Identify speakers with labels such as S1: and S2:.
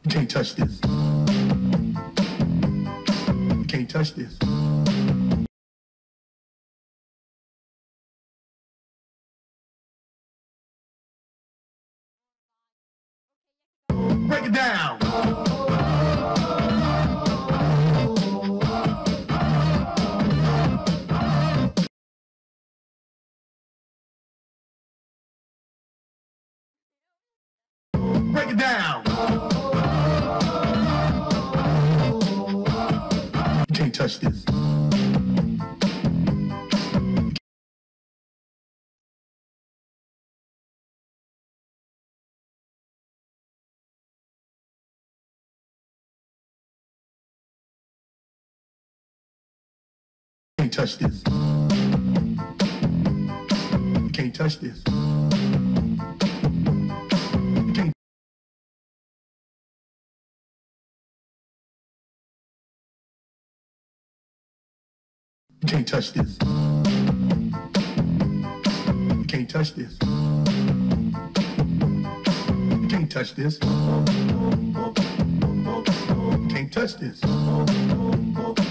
S1: You can't touch this. You can't touch this. Break it down. Break it down. You can't touch this. You can't touch this. You can't touch this. You can't. You can't touch this. You can't touch this. You can't touch this. You can't touch this.